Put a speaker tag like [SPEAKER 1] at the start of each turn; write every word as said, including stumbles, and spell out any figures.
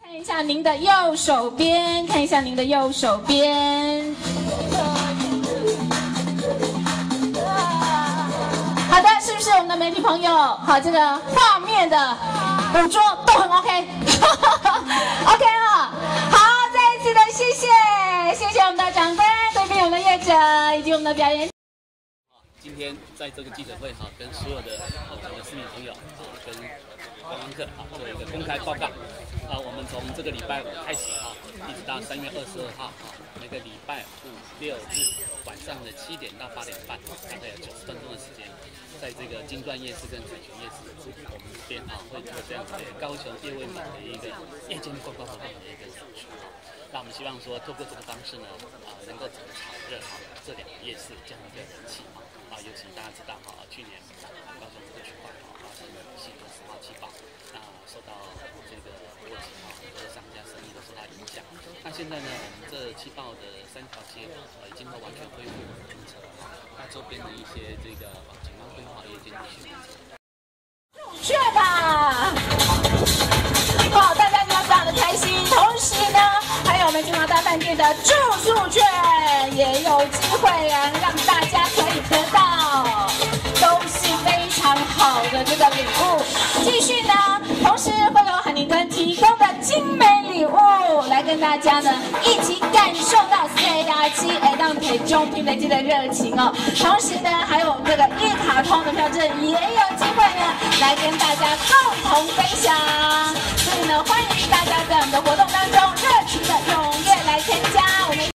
[SPEAKER 1] 看一下您的右手边，看一下您的右手边。好的，是不是我们的媒体朋友？好，这个画面的捕捉都很 OK，OK 啊。好，再一次的谢谢，谢谢我们的长官，对面我们的业者以及我们的表演。
[SPEAKER 2] 今天在这个记者会哈，跟所有的我们的市民朋友啊，跟观光客啊做一个公开报告啊。我们从这个礼拜五开始啊，一直到三月二十二号啊，每个礼拜五六日晚上的七点到八点半，大概有九十分钟的时间，在这个金钻夜市跟彩泉夜市，我们这边啊会做这样子的高雄夜味美的一个夜间观光活动的一个演出啊。那我们希望说，透过这个方式呢，啊，能够整个炒热啊这两个夜市这样一个人气啊。 啊，尤其大家知道哈，去年高雄这个区块啊发生了系的十号气爆，那受到这个波及啊，很多商家生意都受到影响。那现在呢，我们这气爆的三条街呃已经都完全恢复平常了，那周边的一些这个景观规划也已经陆续完成。
[SPEAKER 1] 去吧！好，大家今天非常的开心，同时呢，还有我们金华大饭店的住宿券也有机会啊，让大家可以得到，都是非常好的这个礼物。继续呢，同时会有海尼根提供的精美礼物，来跟大家呢一起感受到 C R G 哎让陪中拼的这个热情哦。同时呢，还有这个一卡通的票证也有机会呢，来跟大家共同分享。所以呢，欢迎大家在我们的活动当中热情的踊跃来参加。我们。